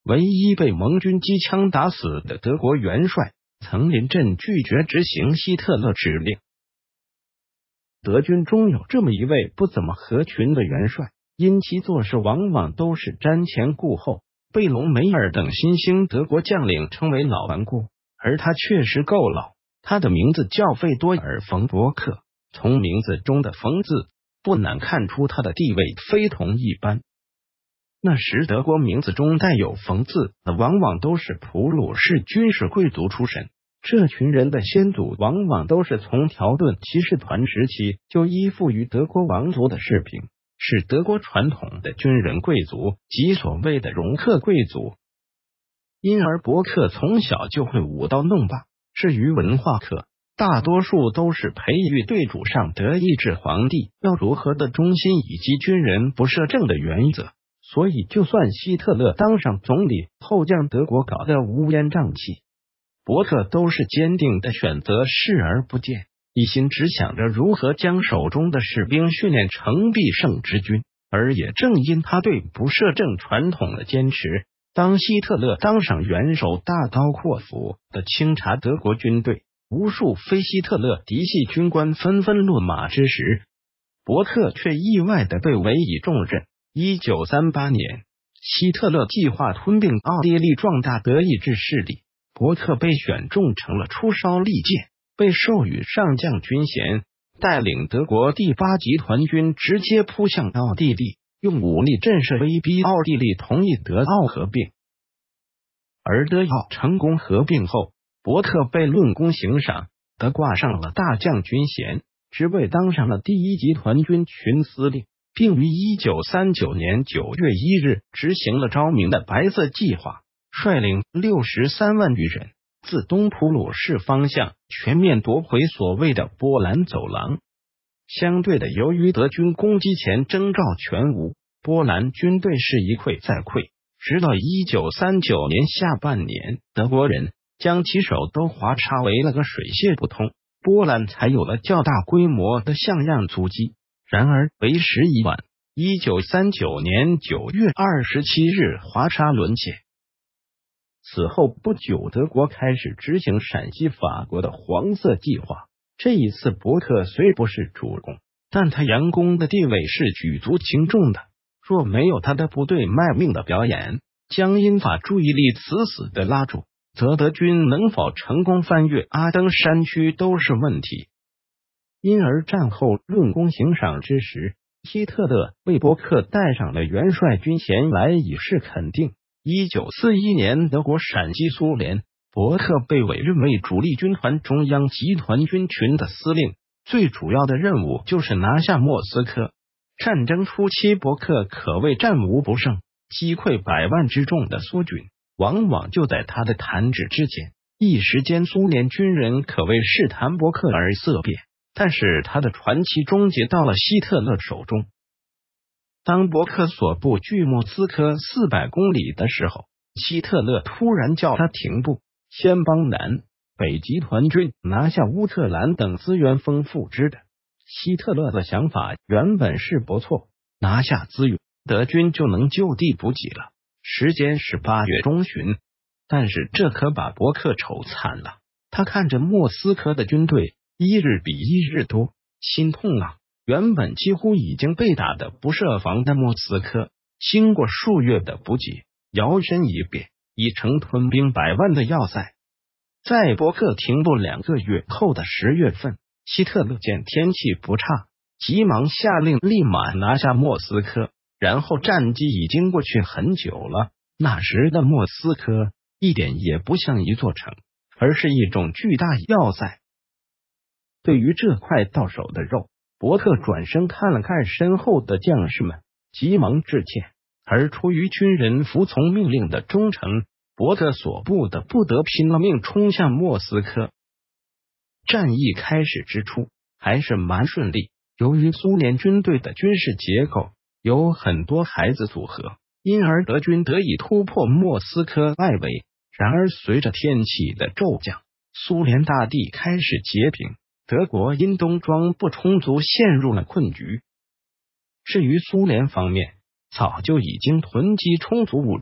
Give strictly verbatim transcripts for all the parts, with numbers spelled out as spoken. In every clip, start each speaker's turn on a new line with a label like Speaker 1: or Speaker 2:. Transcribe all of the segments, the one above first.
Speaker 1: 唯一被盟军机枪打死的德国元帅，曾临阵拒绝执行希特勒指令。德军中有这么一位不怎么合群的元帅，因其做事往往都是瞻前顾后，贝隆梅尔等新兴德国将领称为老顽固，而他确实够老。他的名字叫费多尔·冯·伯克，从名字中的冯字不难看出他的地位非同一般。那时德国名字中带有冯字的往往都是普鲁士军事贵族出身，这群人的先祖往往都是从条顿骑士团时期就依附于德国王族的士兵，是德国传统的军人贵族及所谓的容克贵族。因而伯克从小就会舞刀弄棒。至于文化课，大多数都是培育对主上德意志皇帝要如何的忠心以及军人不摄政的原则。所以就算希特勒当上总理后将德国搞得乌烟瘴气，伯克都是坚定的选择视而不见，一心只想着如何将手中的士兵训练成必胜之军。而也正因他对不摄政传统的坚持，当希特勒当上元首，大刀阔斧的清查德国军队，无数非希特勒嫡系军官纷纷落马之时，伯克却意外的被委以重任。一九三八年，希特勒计划吞并奥地利，壮大德意志势力，伯克被选中成了出烧利剑，被授予上将军衔，带领德国第八集团军直接扑向奥地利，用武力震慑威逼奥地利同意德奥合并。而德奥成功合并后，伯克被论功行赏，得挂上了大将军衔，职位当上了第一集团军群司令，并于一九三九年九月一日执行了昭明的白色计划，率领六十三万余人自东普鲁士方向全面夺回所谓的波兰走廊。相对的，由于德军攻击前征兆全无，波兰军队是一溃再溃，直到一九三九年下半年，德国人将其首都华沙围了个水泄不通，波兰才有了较大规模的像样阻击。然而为时已晚，一九三九年九月二十七日，华沙沦陷。此后不久，德国开始执行陕西法国的黄色计划。这一次伯克虽不是主攻，但他佯攻的地位是举足轻重的。若没有他的部队卖命的表演，将英法注意力死死的拉住，则德军能否成功翻越阿登山区都是问题。因而战后论功行赏之时，希特勒为伯克戴上了元帅军衔来以示肯定。一九四一年，德国闪击苏联，伯克被委任为主力军团中央集团军群的司令，最主要的任务就是拿下莫斯科。战争初期，伯克可谓战无不胜，击溃百万之众的苏军往往就在他的弹指之间。一时间，苏联军人可谓视谈伯克而色变。但是他的传奇终结到了希特勒手中。当伯克所部距莫斯科四百公里的时候，希特勒突然叫他停步，先帮南北集团军拿下乌特兰等资源丰富之的。希特勒的想法原本是不错，拿下资源，德军就能就地补给了。时间是八月中旬，但是这可把伯克愁惨了。他看着莫斯科的军队一日比一日多，心痛啊！原本几乎已经被打得不设防的莫斯科，经过数月的补给，摇身一变，已成吞兵百万的要塞。在伯克停步两个月后的十月份，希特勒见天气不差，急忙下令立马拿下莫斯科。然后战机已经过去很久了，那时的莫斯科一点也不像一座城，而是一种巨大要塞。对于这块到手的肉，伯克转身看了看身后的将士们，急忙致歉。而出于军人服从命令的忠诚，伯克所部的不得拼了命冲向莫斯科。战役开始之初还是蛮顺利，由于苏联军队的军事结构有很多孩子组合，因而德军得以突破莫斯科外围。然而随着天气的骤降，苏联大地开始结冰，德国因冬装不充足陷入了困局。至于苏联方面，早就已经囤积充足物质，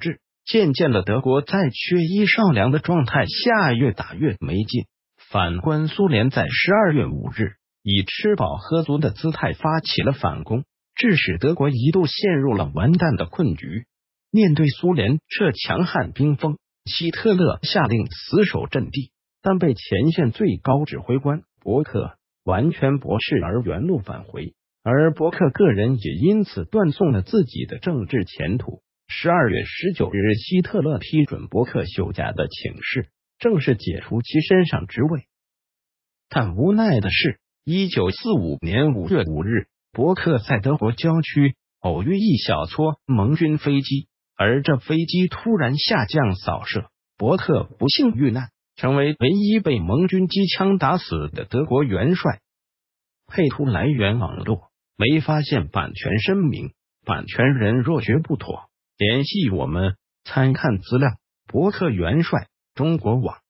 Speaker 1: 渐渐的，德国在缺衣少粮的状态下越打越没劲。反观苏联，在十二月五日以吃饱喝足的姿态发起了反攻，致使德国一度陷入了完蛋的困局。面对苏联这强悍兵锋，希特勒下令死守阵地，但被前线最高指挥官伯克完全驳斥而原路返回，而伯克个人也因此断送了自己的政治前途。十二月十九日，希特勒批准伯克休假的请示，正式解除其身上职位。但无奈的是，一九四五年五月五日，伯克在德国郊区偶遇一小撮盟军飞机，而这飞机突然下降扫射，伯克不幸遇难，成为唯一被盟军机枪打死的德国元帅。配图来源网络，没发现版权声明，版权人若觉不妥，联系我们。参看资料，伯克元帅，中国网。